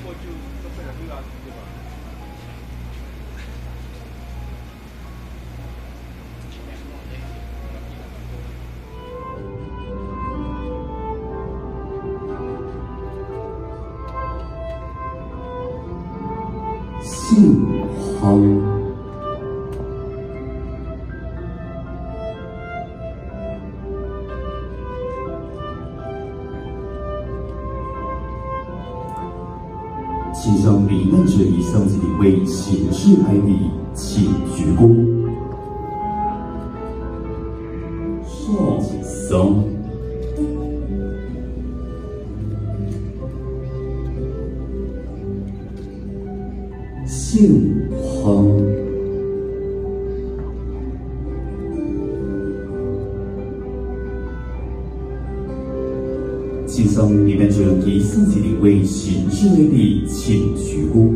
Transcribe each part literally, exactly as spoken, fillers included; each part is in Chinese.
杏花。 请向罹难者以上级领为刑事哀礼，请鞠躬。上桑。杏花。 请向罹难者以上级领为刑事哀礼，请鞠躬。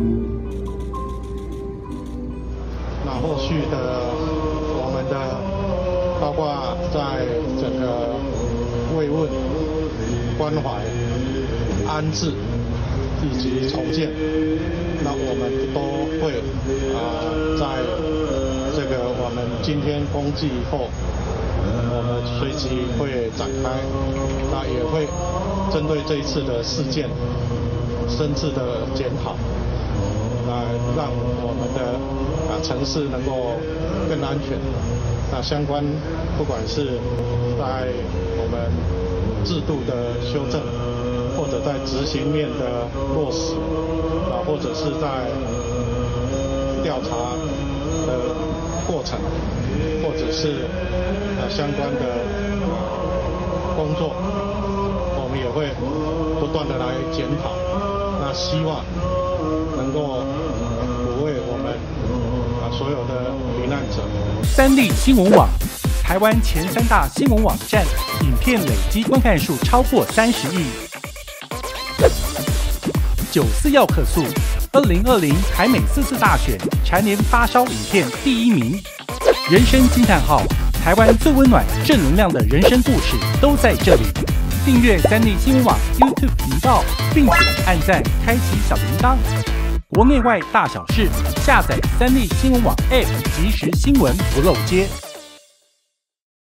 那后续的我们的，包括在整个慰问、关怀、安置以及重建，那我们都会啊、呃，在这个我们今天公祭后。 我们随即会展开，那也会针对这一次的事件深切的检讨，来让我们的啊城市能够更安全。那相关不管是在我们制度的修正，或者在执行面的落实，啊，或者是在调查的过程，或者是。 呃，相关的工作，我们也会不断的来检讨。那希望能够抚慰我们啊所有的罹难者。 三立新闻网，台湾前三大新闻网站，影片累积观看数超过三十亿。九四要客诉，二零二零台美四次大选蝉联发烧影片第一名。人生惊叹号。 台湾最温暖、正能量的人生故事都在这里。订阅三立新闻网 YouTube 频道，并且按赞、开启小铃铛。国内外大小事，下载三立新闻网 App， 即时新闻不漏接。